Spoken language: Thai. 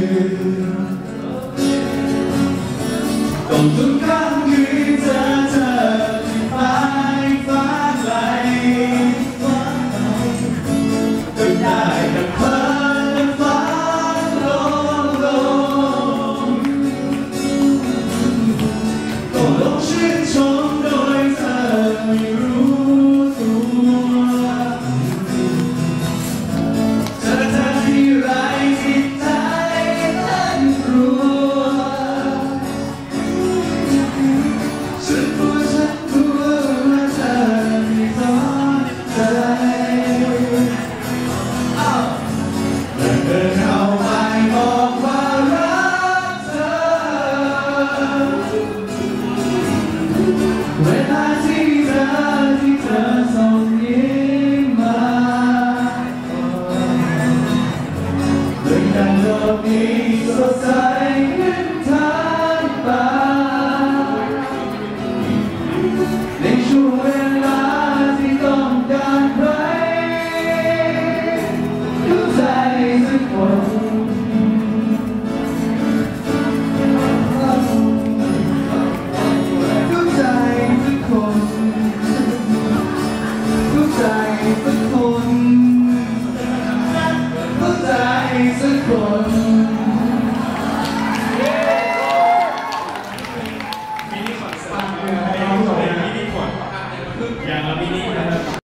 ต้องทุกครั้งคืนเจอที่ฟ้าไกลก็ได้แต่เพ้อและฝันลงก็ลงชื่นชมโดยเธอไม่รู้ตัวเจอที่ไรจิตใจเต้นรัวฉันกลัวว่าเธอไม่สนใจเดินเข้าไปบอกว่ารักเธอเวลาที่เธอส่งยิ้มมาเรื่องดังโลกนี้สดใสขึ้นทั้งตาในช่วงเวลาที่ต้องการใครรู้ใจสักคนรู้ใจสักคนรู้ใจสักคนรู้ใจสักคน